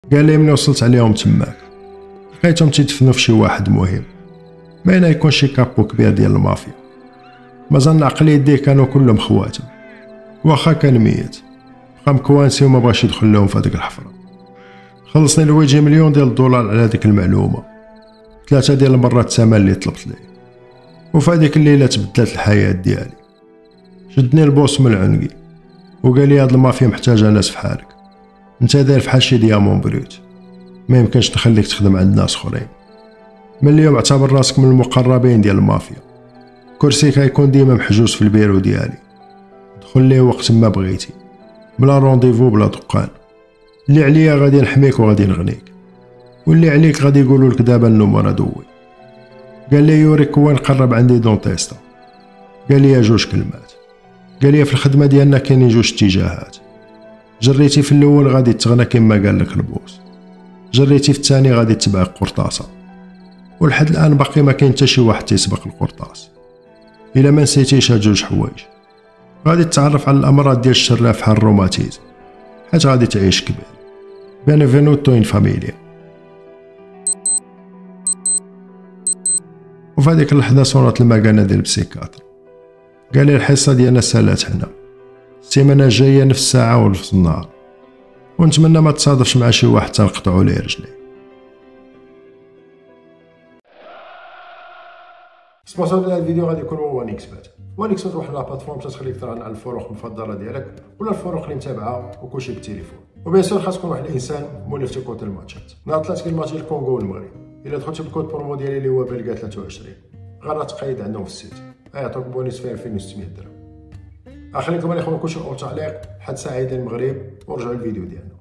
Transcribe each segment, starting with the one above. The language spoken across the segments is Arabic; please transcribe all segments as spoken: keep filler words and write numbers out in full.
قال لي ملي وصلت عليهم تماك لقيتهم تيدفنوا في شي واحد مهم، باينه يكون شي كابو كبير ديال المافيا. مازال نعقل يديه كانوا كلهم خواتم، واخا كان ميت بقى مكوانسي وما بغاش يدخل لهم في هذيك الحفره. خلصني لويجي مليون ديال الدولار على هذيك المعلومه، ثلاثه ديال المرات الثمن اللي طلبت ليه. وفي هذيك الليله تبدلت الحياه ديالي. شدني البوس من عنقي وقال لي هاد المافيا محتاجه ناس فحالك، انت داير فحال شي ديامون بروت، ما يمكنش نخليك تخدم عند ناس اخرين. من اليوم اعتبر راسك من المقربين ديال المافيا، كرسيك غيكون ديما محجوز في البيرو ديالي، دخل ليه وقت ما بغيتي بلا رونديفو بلا دقان. اللي عليا غادي نحميك وغادي نغنيك، واللي عليك غادي يقولوا لك دابا النمره دوي. قال لي يوريك وين قرب عندي دونتيستا. قال لي جوج كلمات، قال لي في الخدمه ديالنا كاينين جوج اتجاهات، جريتي في الاول غادي تغنى كما قال لك البوس، جريتي في الثاني غادي تبع قرطاسه، ولحد الان باقي ما كاين حتى شي واحد تيسبق القرطاس. الا ما نسيتيش هاد جوج حوايج غادي تتعرف على الامراض ديال الشراف بحال الروماتيزم، حيت غادي تعيش كبير. بينفينوتو ان فاميليا. وفي هذيك اللحظه صورت المكانه ديال البسيكاتر. قال لي الحصه ديالنا سالات هنا، السيمانه الجايه نفس الساعه ونفس النهار، ونتمنى ما تصادفش مع شي واحد تنقطعوا ليه رجليه. سبونسور ديال الفيديو غادي يكون هو وانيكسبات. وانيكسبات واحد لابلاتفورم تخليك ترهن على الفروق المفضله ديالك ولا الفروق اللي متابعه وكلشي بالتليفون. وبيان سور خاص تكون واحد الانسان مولف تيكوت الماتشات. نهار ثلاث كاين ماتش الكونغو والمغرب، الا دخلتي بالكود برومو ديالي اللي هو بلقا ثلاثة وعشرين غير تقيد عندهم في السيت، غيعطوك بونيس في ألفين وستمية درهم. اخليكم الاخوان كلشي او تعليق حد سعيد المغرب ورجعوا الفيديو ديالنا.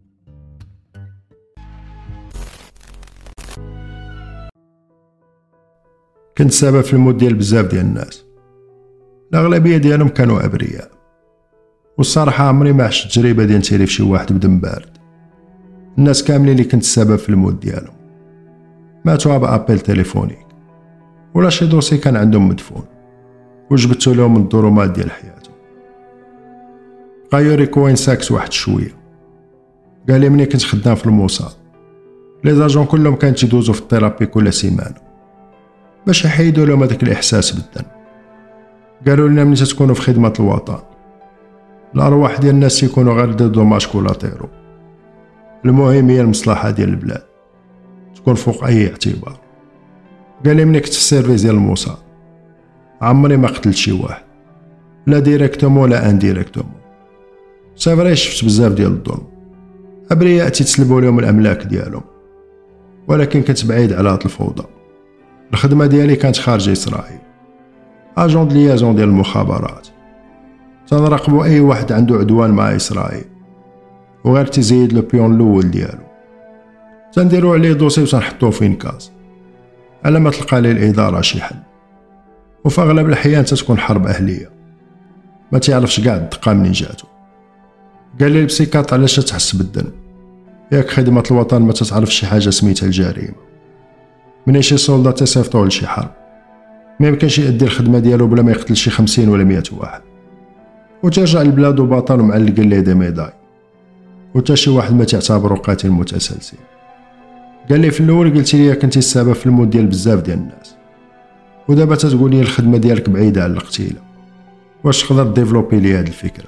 كنت سبب في الموت ديال بزاف ديال الناس، الاغلبيه ديالهم كانوا ابرياء، والصراحه عمري ما عشت تجربه ديال نتيري في شي واحد بدم بارد. الناس كاملين اللي كنت السبب في الموت ديالهم ماتوا بابل تليفونيك ولا شي دوسي كان عندهم مدفون وجبتو لهم من الظلمات ديال حياتهم. بقى يوريك وين ساكس واحد شويه. قال لي ملي كنت خدام في الموساد لي زاجون كلهم كانوا تيدوزو في الثيرابي كل سيمانه باش يحيدوا لهم هذاك الاحساس بالذنب. قالوا لنا ملي تكونوا في خدمه الوطن الارواح ديال الناس يكونوا غير دو دوماج كولاتيرو، المهم هي المصلحه ديال البلاد تكون فوق اي اعتبار. قال لي ملي كنت في السيرفيس ديال الموساد عمري ما قتلت شي واحد لا ديريكتومون ولا انديريكتومون. سافري شفت بزاف ديال الظلم، ابرياء تيتسلبوا لهم الاملاك ديالهم، ولكن كنت بعيد على هاد الفوضى. الخدمه ديالي كانت خارج اسرائيل، اجون د ليازون ديال المخابرات، تنراقبوا اي واحد عنده عدوان مع اسرائيل وغير تزيد لو بيون الاول ديالو، تنديروا عليه دوسي وتنحطوه في انكاز على ما تلقى ليه الاداره شي حل. وفي اغلب الاحيان تتكون حرب اهليه ما تعرفش كاع الدقه منين جاتو. قال لي البسيكات علاش تحس بالذنب؟ ياك خدمه الوطن ما تتعرف شي حاجه سميتها الجريمه. من شي سولدا تيصيفطوه لشي حرب ما يمكنش يأدي الخدمه ديالو بلا ما يقتل شي خمسين ولا مية واحد، وترجع لبلادو بطل ومعلق ليه دي ميداي، وتا شي واحد ما تعتبره قاتل متسلسل. قال لي في الاول قلتي لي كنتي السبب في الموت ديال بزاف ديال الناس، ودابا تتقول لي الخدمه ديالك بعيده على القتيله، واش تقدر ديفلوبي لي هاد الفكره؟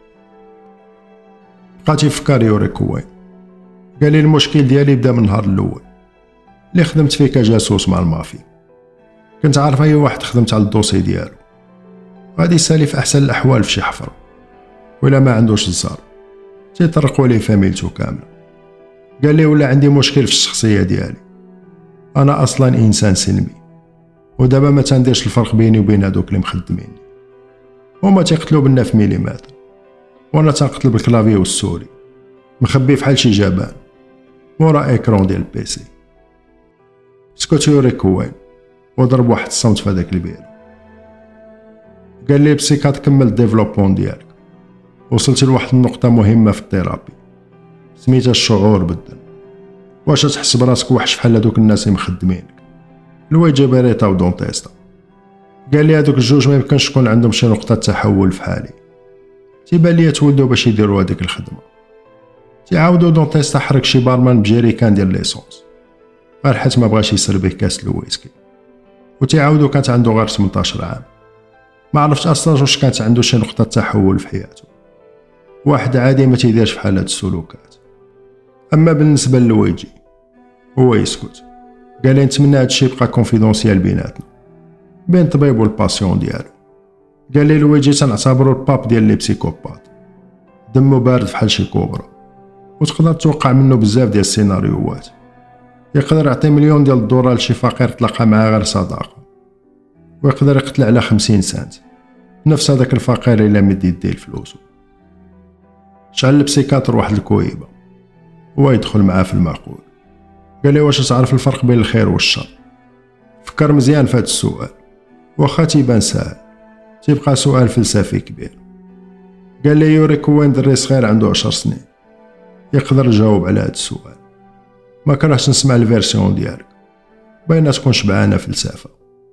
بقى تيفكر يوريك وين. قال لي المشكل ديالي بدا من النهار الاول اللي خدمت فيه كجاسوس مع المافيا. كنت عارف اي واحد خدمت على الدوسي ديالو غادي يسالي في احسن الاحوال في شي حفره، ولا ما عندوش الزار تيطرقوا ليه فاميلتو كامله. قال لي ولا عندي مشكل في الشخصيه ديالي، انا اصلا انسان سلمي، ودابا ما تنديرش الفرق بيني وبين هذوك اللي مخدمين. هما تيقتلوا بالنا في ميليمتر وانا تنقتل بالكلافي والسوري مخبي فحال شي جبان ورا ايكرون ديال البيسي. سكوت يوريك وين وضرب واحد الصمت في هذاك البيرو. قال لي بسيكات كمل الديفلوبمون ديالك، وصلت لواحد النقطه مهمه في الثيرابي سميتها الشعور بالذنب. واش تحس براسك وحش بحال هذوك الناس اللي مخدمينك لويجي بيريتا ودونتيستا؟ قال لي هذوك الجوج ما يمكنش تكون عندهم شي نقطه تحول في حالي، تيبان لي تولدوا باش يديروا هذيك الخدمه. تيعاودو دونتيست حرك شي بارمان بجيريكان ديال ليسونس غير حيت ما بغاش يسرب به كاس الويسكي، وتيعاودو كانت عنده غير ثمنطاش عام. ما عرفتش اصلا واش كانت عنده شي نقطه تحول في حياته، واحد عادي ما تيديرش بحال هاد السلوكات. اما بالنسبه للويجي هو يسكت، قال لي نتمنى هادشي يبقى كونفيدونسيال بيناتنا بين الطبيب والباسيون ديالو. قال لي لويجي تنعتبرو الباب ديال لي بسيكوبات، دمو بارد فحال شي كوبرا، وتقدر توقع منه بزاف ديال السيناريوهات. يقدر يعطي مليون ديال الدولار لشي فقير تلقى معاه غير صداقه، ويقدر يقتل على خمسين سنت نفس هذاك الفقير الا مد يديه الفلوس. شعل البسيكاتر واحد الكويبه هو يدخل معاه في المعقول. قال لي واش تعرف الفرق بين الخير والشر؟ فكر مزيان في هذا السؤال، واخا تيبان ساهل تيبقى سؤال فلسفي كبير. قال لي يوري كوين دري صغير عنده عشر سنين يقدر يجاوب على هذا السؤال. ما كرهتش نسمع الفيرسيون ديالك، باينه تكون شبعانه فلسفه.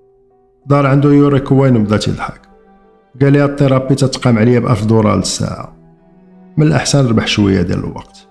دار عنده يوري كوين بدا تيضحك. قال لي الثيرابي تتقام عليا ب ألف دولار للساعه، من الاحسن ربح شويه ديال الوقت.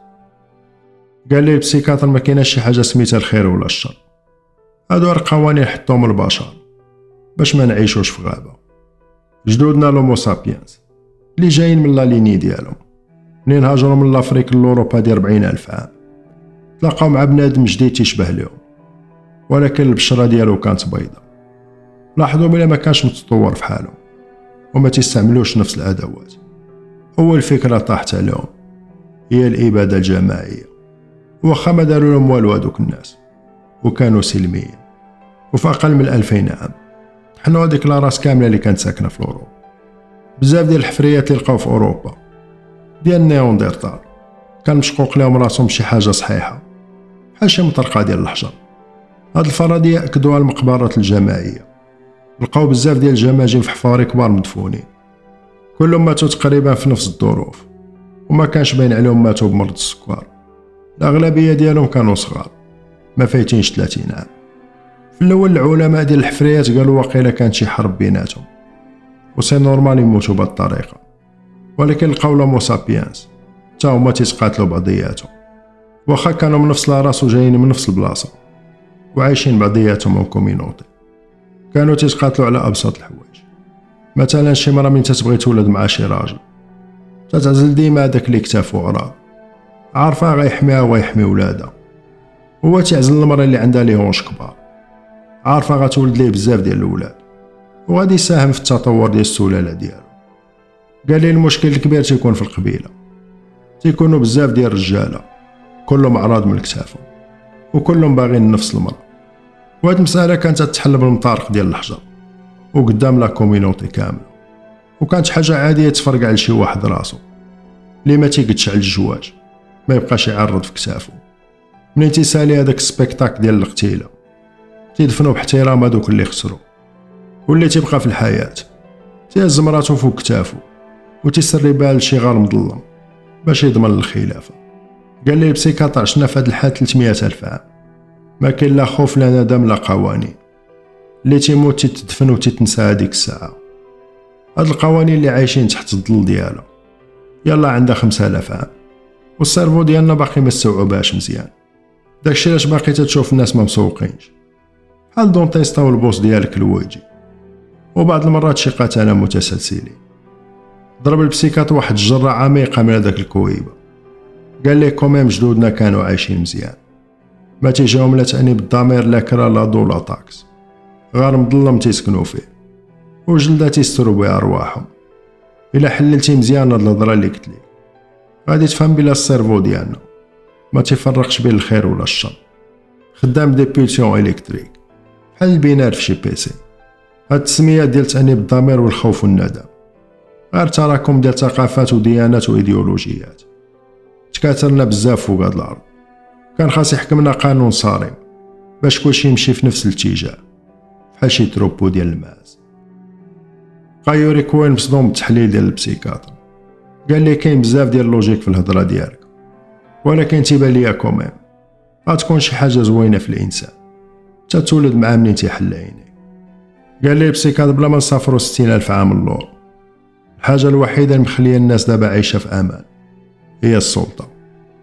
قال لي البسيكاتر ما كايناش شي حاجه سميتها الخير ولا الشر، هادو غير قوانين حطوهم البشر باش ما نعيشوش في غابه. جدودنا لومو سابينز اللي جايين من لا ليني ديالهم منين هاجروا من لافريك لاوروبا ديال أربعين ألف عام، تلاقاو مع بنادم جديد تيشبه لهم ولكن البشره ديالو كانت بيضاء. لاحظوا بلا ما كانش متطور في حالهم وما تستعملوش نفس الادوات. اول فكره طاحت عليهم هي الاباده الجماعيه، واخا ما داروا لهم والو هذوك الناس وكانوا سلميين، وفي اقل من ألفين عام حنوا هذيك لاراس كامله اللي كانت ساكنه في اوروبا. بزاف ديال الحفريات اللي لقاو في اوروبا ديال النيوندرتال كان مشقوق لهم راسهم بشي حاجه صحيحه بحال شي مطرقه ديال الحجر. هاد الفرضيه اكدوها المقبرات الجماعيه، لقاو بزاف ديال الجماجم في حفاري كبار مدفونين كلهم ماتوا تقريبا في نفس الظروف، وما كانش باين عليهم ماتوا بمرض السكر. الاغلبيه ديالهم كانوا صغار ما فايتينش ثلاثين عام. في الاول العلماء ديال الحفريات قالوا واقيلا كانت شي حرب بيناتهم وسي نورمال يموتوا بهاد الطريقه، ولكن لقاو لومو سابينز تا هما تيتقاتلوا بعضياتهم، واخا كانوا من نفس لاراس وجايين من نفس البلاصه وعايشين بعضياتهم اون كومينوتي. كانوا تيتقاتلوا على ابسط الحوايج، مثلا شي مرة من تتبغي تولد مع شي راجل تتعزل ديما هذاك اللي كتافو عراض عارفه غيحميها وغيحمي ولادها، هو تعزل المرأة اللي عندها لي هونش كبار عارفه غتولد ليه بزاف ديال الاولاد وغادي يساهم في التطور ديال السلاله ديالو. قال لي المشكل الكبير تيكون في القبيله، تيكونوا بزاف ديال الرجاله كلهم اعراض من كتافهم وكلهم باغيين نفس المرأة، وهاد المساله كانت تتحل بالمطارق ديال الحجر وقدام لا كومينوتي كامله، وكانت حاجه عاديه تفرقع لشي واحد راسو اللي ما تيقدش على الزواج ما يبقاش يعرض في كتافو. منين تيسالي هذاك السبيكتاك ديال القتيله تيدفنوا باحترام هذوك اللي خسروا، واللي تيبقى في الحياه تيهز مراتو فوق كتافو وتيسري بها لشي غار مظلم باش يضمن الخلافه. قال لي البسيكاتر عشنا في هذا الحال ثلاثمية ألف عام، ما كاين لا خوف لا ندم لا قوانين، اللي تيموت تتدفن وتتنسى هذيك الساعه. هاد القوانين اللي عايشين تحت الظل ديالها يلا عندها خمسة آلاف عام والسيرفو ديالنا باقي ما استوعبهاش مزيان. داكشي علاش باقي تتشوف الناس ما مسوقينش بحال دونتيستا والبوس ديالك الويجي، وبعض المرات شي قتله متسلسلين. ضرب البسيكات واحد الجره عميقه من هذاك الكويبه. قال لي كوميم جدودنا كانوا عايشين مزيان، ما تيجاهم لا تانيب الضمير لا كرا لا ضو لا طاكس، غار مظلم تيسكنوا فيه وجلده تيستروا بها ارواحهم. الا حللتي مزيان هاد الهضره اللي قلت لك غادي تفهم بلا السيرفو ديالنا ما تيفرقش بين الخير ولا الشر، خدام دي بولسيون الكتريك بحال البينار في شي بيسي. هاد التسميات ديال تانيب الضمير والخوف والندم غير تراكم ديال ثقافات وديانات وايديولوجيات تكاثرنا بزاف فوق هاد الارض. كان خاص يحكمنا قانون صارم باش كلشي يمشي في نفس الاتجاه بحال شي تروبو ديال الماز. قايوري كوين مصدوم بالتحليل ديال البسيكاتر. قال لي كاين بزاف ديال اللوجيك في الهضره ديالك، ولكن تيبان ليا كوميم غتكون شي حاجه زوينه في الانسان تتولد مع منين تيحل عينيه. قال لي البسيكاتر بلا ما نسافروا ستين ألف عام اللور، الحاجه الوحيده اللي مخليه الناس دابا عايشه في امان هي السلطه.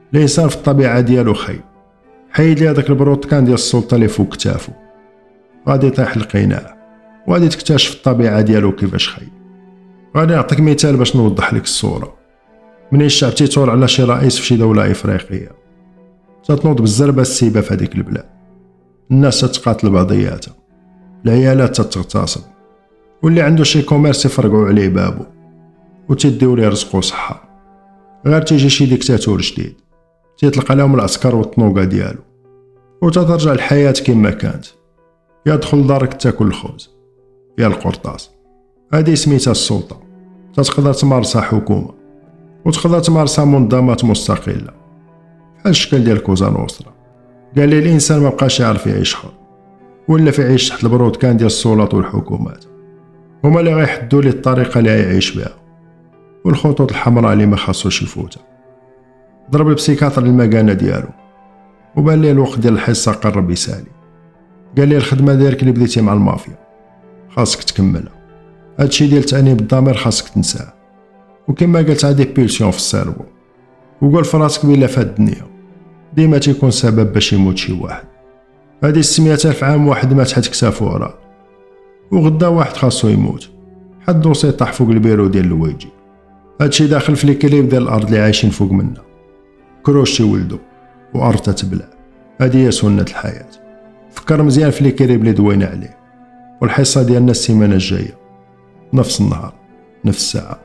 الانسان في الطبيعه ديالو خايب. حيد لي هذاك البروتكان ديال السلطه اللي فوق كتافو، غادي يطيح القناع وغادي تكتشف الطبيعه ديالو كيفاش خايب. غادي نعطيك مثال باش نوضح لك الصوره. منين الشعب تيثور على شي رئيس في شي دوله افريقيه، تتنوض بالزربه السيبه في هذيك البلاد، الناس تتقاتل بعضياتها، العيالات تتغتصب، واللي عنده شي كوميرس يفرقوا عليه بابو وتيديو ليه رزقو صحه. غير تيجي شي ديكتاتور جديد تيطلق عليهم العسكر والطنوقه ديالو وتترجع الحياه كما كانت. يا دخل دارك تاكل الخبز يا القرطاس. هذه سميتها السلطه. تتقدر تمارسها حكومه وتقدر تمارسها منظمات مستقله بحال الشكل ديال كوزا نوسترا. قال لي الانسان ما بقاش يعرف يعيش حر، ولا في يعيش تحت البرودكان ديال السلطات والحكومات. هما اللي غيحدوا ليه الطريقه اللي يعيش بها والخطوط الحمراء اللي ما خاصوش يفوتها. ضرب البسيكاتر المكانه ديالو وبان ليه الوقت ديال الحصه قرب يسالي. قال لي الخدمه ديالك اللي بديتي مع المافيا خاصك تكملها. هادشي ديال تأنيب الضمير خاصك تنساه، وكما قلت هادي بيلسيون في السيرفو. وقول فراسك بلا فهاد الدنيا ديما تيكون سبب باش يموت شي واحد. هادي ستمية ألف عام واحد مات حد كتافو وراه، وغدا واحد خاصو يموت حد دوسي طاح فوق البيرو ديال الويجي. هادشي داخل في ليكيليب ديال الارض اللي عايشين فوق منا. كروش تيولدو وارض تتبلع. هادي هي سنة الحياة. فكر مزيان في ليكيليب اللي دوينا عليه. والحصة ديالنا السيمانة الجاية نفس النهار نفس الساعة.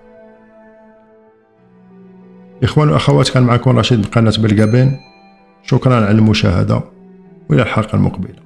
إخوان وأخوات، كان معكم رشيد من قناة بلقابين. شكرا على المشاهدة وإلى الحلقة المقبلة.